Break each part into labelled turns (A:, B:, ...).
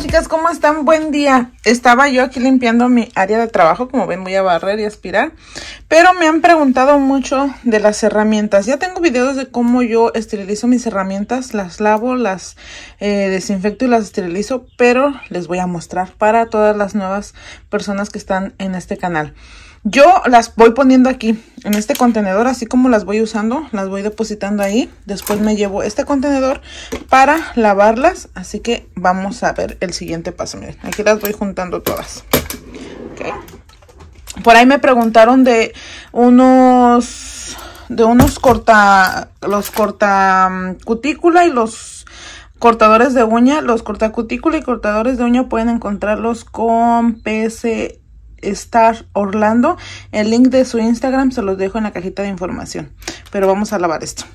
A: chicas, ¿cómo están? Buen día. Estaba yo aquí limpiando mi área de trabajo. Como ven, voy a barrer y aspirar. Pero me han preguntado mucho de las herramientas. Ya tengo videos de cómo yo esterilizo mis herramientas. Las lavo, las desinfecto y las esterilizo. Pero les voy a mostrar para todas las nuevas personas que están en este canal. Yo las voy poniendo aquí en este contenedor, así como las voy usando, las voy depositando ahí. Después me llevo este contenedor para lavarlas, así que vamos a ver el siguiente paso. Miren, aquí las voy juntando todas. Okay. Por ahí me preguntaron de unos corta cutícula y los cortadores de uña. Los corta cutícula y cortadores de uña pueden encontrarlos con PC Star Orlando. El link de su Instagram se los dejo en la cajita de información. Pero vamos a lavar esto.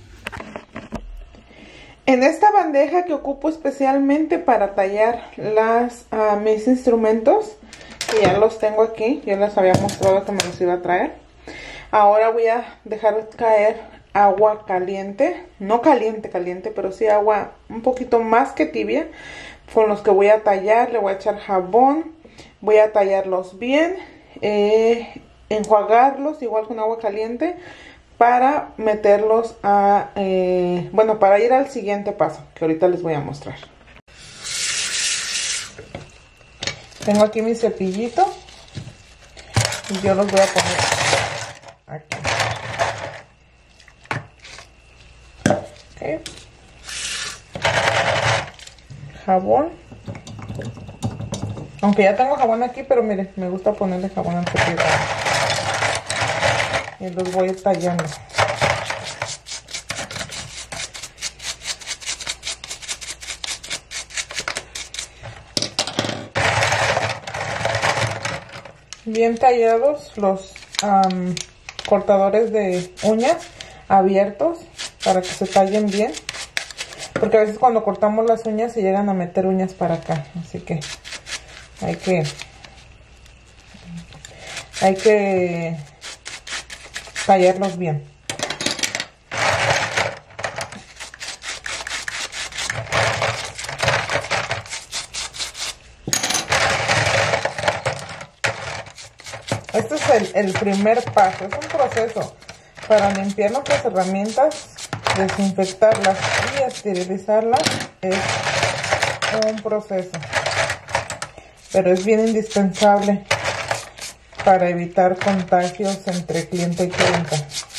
A: En esta bandeja que ocupo especialmente para tallar mis instrumentos, que ya los tengo aquí, ya les había mostrado que me los iba a traer. Ahora voy a dejar caer agua caliente, no caliente, pero sí agua un poquito más que tibia, con los que voy a tallar. Le voy a echar jabón. Voy a tallarlos bien, enjuagarlos igual con agua caliente para meterlos a, para ir al siguiente paso que ahorita les voy a mostrar. Tengo aquí mi cepillito y yo los voy a poner aquí. Okay. Jabón. Aunque ya tengo jabón aquí, pero miren, me gusta ponerle jabón al cepillo. Y los voy tallando. Bien tallados los cortadores de uñas abiertos para que se tallen bien. Porque a veces cuando cortamos las uñas se llegan a meter uñas para acá. Así que hay que tallarlos bien. Este es el primer paso. Es un proceso para limpiar nuestras herramientas, desinfectarlas y esterilizarlas. Es un proceso, pero es bien indispensable para evitar contagios entre cliente y clienta.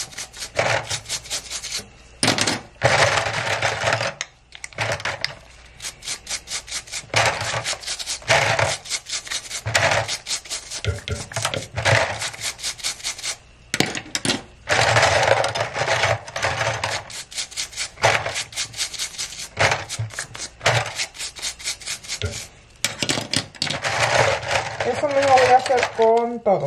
A: Eso mismo voy a hacer con todo.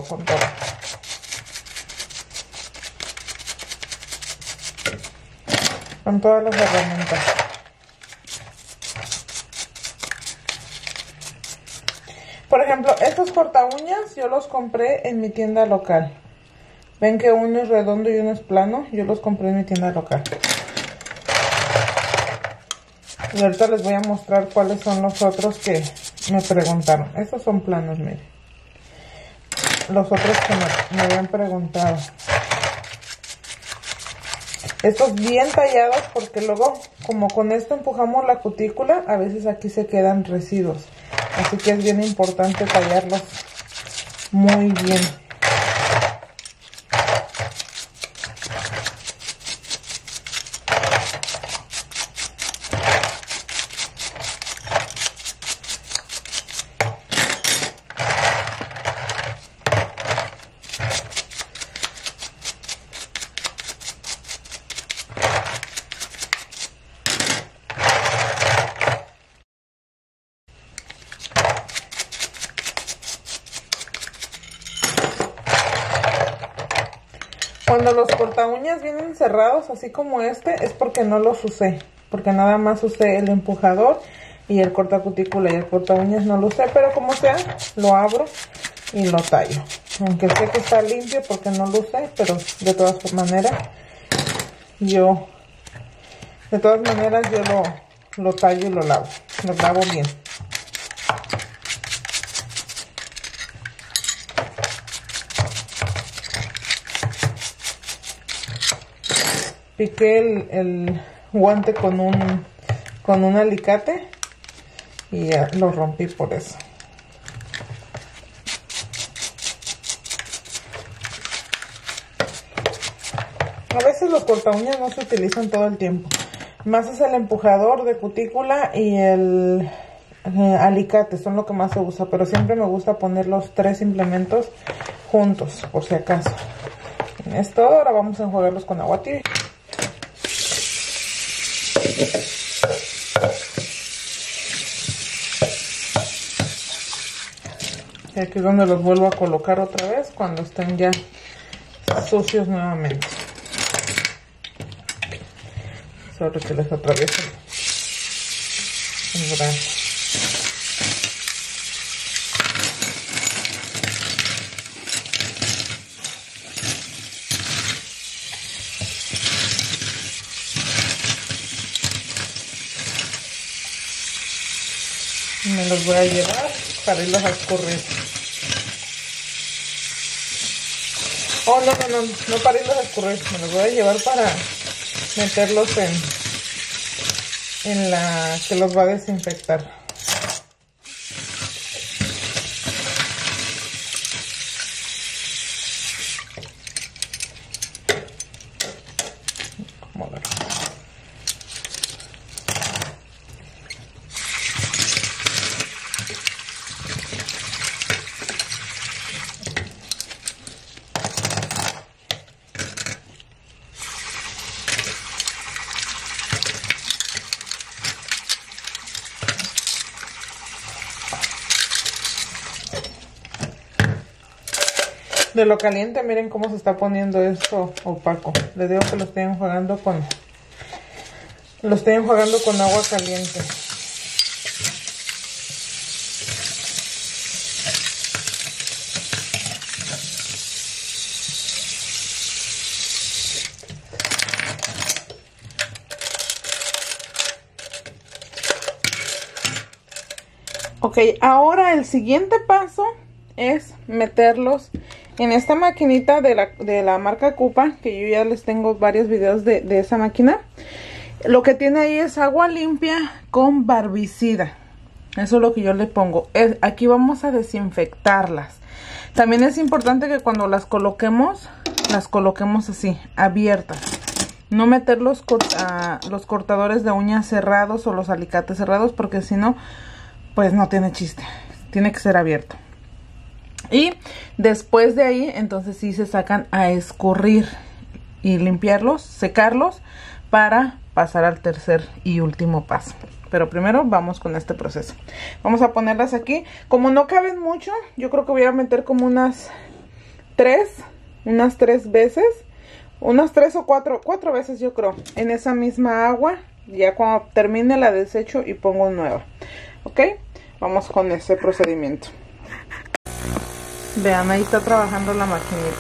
A: Con todas las herramientas. Por ejemplo, estos corta uñas yo los compré en mi tienda local. Ven que uno es redondo y uno es plano. Yo los compré en mi tienda local. Y ahorita les voy a mostrar cuáles son los otros que me preguntaron. Estos son planos, miren. Los otros que me habían preguntado. Estos bien tallados porque luego, como con esto empujamos la cutícula, a veces aquí se quedan residuos. Así que es bien importante tallarlos muy bien. Cuando los corta uñas vienen cerrados así como este, es porque no los usé. Porque nada más usé el empujador y el corta cutícula, y el corta uñas no lo usé. Pero como sea, lo abro y lo tallo. Aunque sé que está limpio porque no lo usé, pero de todas maneras yo lo tallo y lo lavo bien. piqué el guante con un alicate y ya lo rompí por eso. A veces los corta uñas no se utilizan todo el tiempo. Más es el empujador de cutícula y el alicate, son lo que más se usa. Pero siempre me gusta poner los tres implementos juntos, por si acaso. Es todo, ahora vamos a enjuagarlos con agua tibia. Y aquí es donde los vuelvo a colocar otra vez cuando estén ya sucios nuevamente. Solo que les atraviesa el brazo. Y me los voy a llevar para irlos a escurrir. Oh, no para irlos a escurrir. Me los voy a llevar para meterlos en la que los va a desinfectar. De lo caliente, miren cómo se está poniendo esto opaco. Les digo que lo estoy enjuagando con agua caliente. Ok, ahora el siguiente paso es meterlos en esta maquinita de la marca Cupa, que yo ya les tengo varios videos de esa máquina. Lo que tiene ahí es agua limpia con barbicida. Eso es lo que yo le pongo. Aquí vamos a desinfectarlas. También es importante que cuando las coloquemos así, abiertas. No meter los cortadores de uñas cerrados o los alicates cerrados, porque si no, pues no tiene chiste. Tiene que ser abierto. Y después de ahí, entonces sí se sacan a escurrir y limpiarlos, secarlos para pasar al tercer y último paso. Pero primero vamos con este proceso. Vamos a ponerlas aquí. Como no caben mucho, yo creo que voy a meter como unas tres veces. Unas 3 o 4 veces yo creo. En esa misma agua. Ya cuando termine la desecho y pongo nueva. ¿Ok? Vamos con ese procedimiento. Vean, ahí está trabajando la maquinita.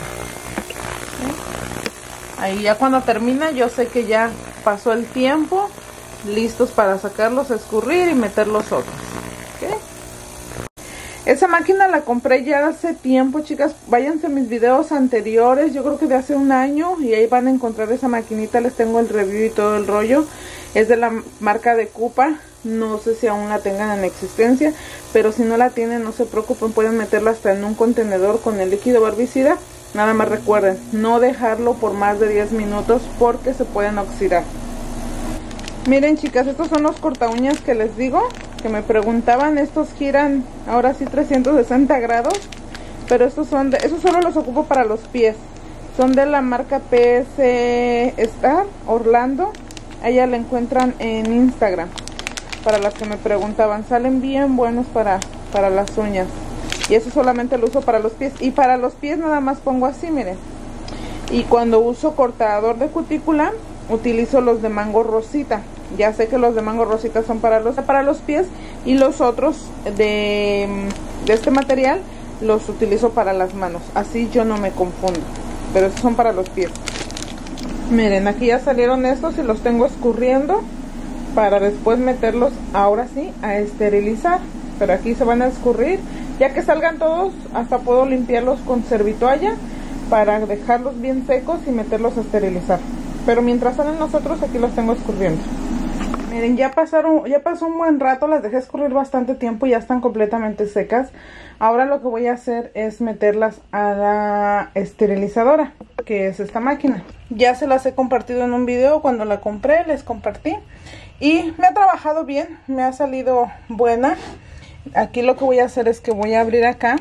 A: Ahí ya cuando termina, yo sé que ya pasó el tiempo. Listos para sacarlos, escurrir y meter los otros. ¿Okay? Esa máquina la compré ya hace tiempo, chicas. Váyanse a mis videos anteriores, yo creo que de hace un año. Y ahí van a encontrar esa maquinita. Les tengo el review y todo el rollo. Es de la marca de Cupa. No sé si aún la tengan en existencia, pero si no la tienen, no se preocupen, pueden meterla hasta en un contenedor con el líquido barbicida. Nada más recuerden, no dejarlo por más de 10 minutos porque se pueden oxidar. Miren, chicas, estos son los corta uñas que les digo, que me preguntaban. Estos giran ahora sí 360 grados, pero estos solo los ocupo para los pies. Son de la marca PS Star Orlando. A ella la encuentran en Instagram. Para las que me preguntaban, salen bien buenos para las uñas. Y eso solamente lo uso para los pies. Y para los pies nada más pongo así, miren. Y cuando uso cortador de cutícula, utilizo los de mango rosita. Ya sé que los de mango rosita son para los pies. Y los otros de este material los utilizo para las manos. Así yo no me confundo. Pero estos son para los pies. Miren, aquí ya salieron estos y los tengo escurriendo. Para después meterlos, ahora sí, a esterilizar. Pero aquí se van a escurrir. Ya que salgan todos, hasta puedo limpiarlos con servitoalla para dejarlos bien secos y meterlos a esterilizar. Pero mientras salen los otros, aquí los tengo escurriendo. Miren, ya pasó un buen rato, las dejé escurrir bastante tiempo y ya están completamente secas. Ahora lo que voy a hacer es meterlas a la esterilizadora, que es esta máquina. Ya se las he compartido en un video, cuando la compré les compartí. Y me ha trabajado bien, me ha salido buena. Aquí lo que voy a hacer es que voy a abrir acá.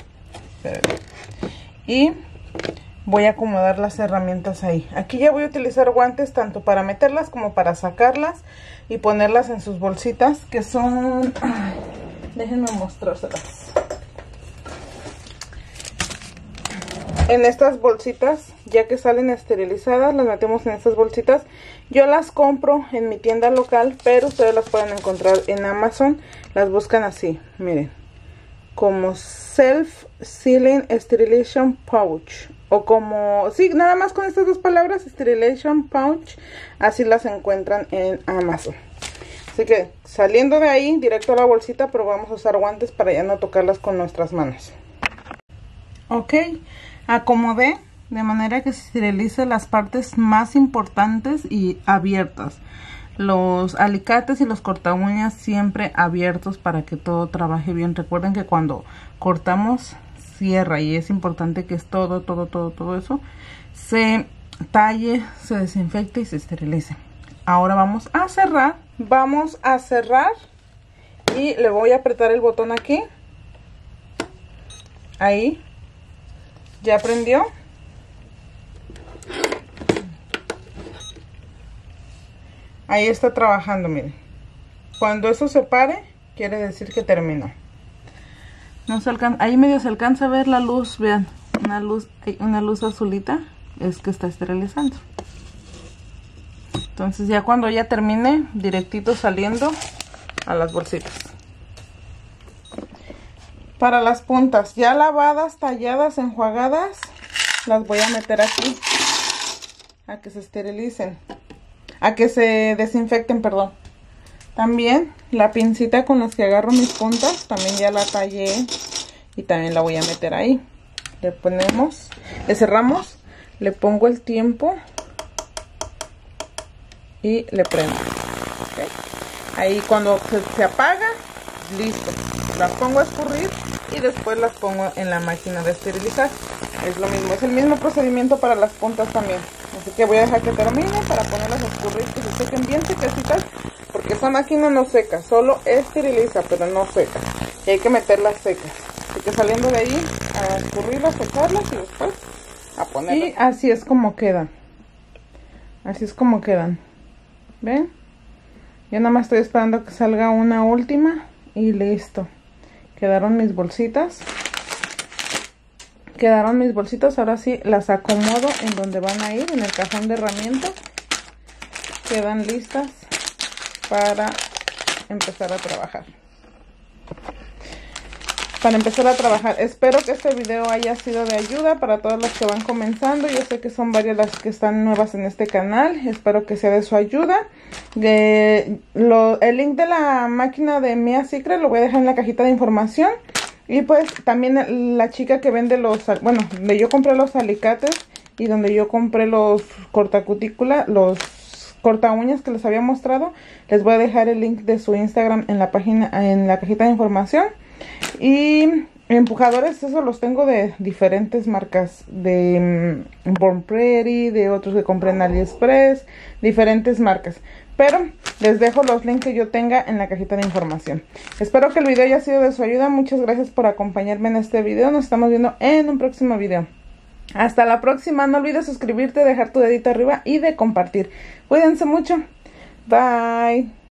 A: Y voy a acomodar las herramientas ahí. Aquí ya voy a utilizar guantes tanto para meterlas como para sacarlas y ponerlas en sus bolsitas, que son... déjenme mostrárselas. En estas bolsitas, ya que salen esterilizadas, las metemos en estas bolsitas. Yo las compro en mi tienda local, pero ustedes las pueden encontrar en Amazon. Las buscan así, miren, como Self-Sealing Sterilization Pouch, o como, sí, nada más con estas dos palabras, Sterilization Pouch. Así las encuentran en Amazon. Así que saliendo de ahí, directo a la bolsita, pero vamos a usar guantes para ya no tocarlas con nuestras manos. Ok, acomodé de manera que se esterilice las partes más importantes y abiertas. Los alicates y los corta uñas siempre abiertos para que todo trabaje bien. Recuerden que cuando cortamos cierra y es importante que es todo eso se talle, se desinfecte y se esterilice. Ahora vamos a cerrar. Y le voy a apretar el botón aquí. Ahí. Ya prendió. Ahí está trabajando, miren. Cuando eso se pare, quiere decir que terminó. No se alcanza, ahí medio se alcanza a ver la luz, vean. Una luz azulita. Es que está esterilizando. Entonces ya cuando ya termine, directito saliendo a las bolsitas. Para las puntas ya lavadas, talladas, enjuagadas, las voy a meter aquí a que se esterilicen, a que se desinfecten, perdón. También la pincita con las que agarro mis puntas, también ya la tallé y también la voy a meter ahí. Le ponemos, le cerramos, le pongo el tiempo y le prendo. ¿Okay? Ahí cuando se apaga, listo. Las pongo a escurrir y después las pongo en la máquina de esterilizar. Es lo mismo, es el mismo procedimiento para las puntas también. Así que voy a dejar que termine para ponerlas a escurrir, que se sequen bien secasitas, porque esa máquina no seca, solo esteriliza, pero no seca. Y hay que meterlas secas. Así que saliendo de ahí, a escurrirlas, secarlas y después a ponerlas. Y así es como quedan. Así es como quedan. ¿Ven? Yo nada más estoy esperando que salga una última y listo. Quedaron mis bolsitas. Ahora sí las acomodo en donde van a ir, en el cajón de herramientas. Quedan listas para empezar a trabajar. Espero que este video haya sido de ayuda para todos los que van comenzando. Yo sé que son varias las que están nuevas en este canal. Espero que sea de su ayuda. El link de la máquina de Mia Secret lo voy a dejar en la cajita de información. Y pues también la chica que vende bueno, donde yo compré los alicates y donde yo compré los cortacutícula, los corta uñas que les había mostrado, les voy a dejar el link de su Instagram en la página, en la cajita de información. Y empujadores, eso los tengo de diferentes marcas, de Born Pretty, de otros que compré en AliExpress, diferentes marcas. Pero les dejo los links que yo tenga en la cajita de información. Espero que el video haya sido de su ayuda. Muchas gracias por acompañarme en este video. Nos estamos viendo en un próximo video. Hasta la próxima. No olvides suscribirte, dejar tu dedito arriba y de compartir. Cuídense mucho. Bye.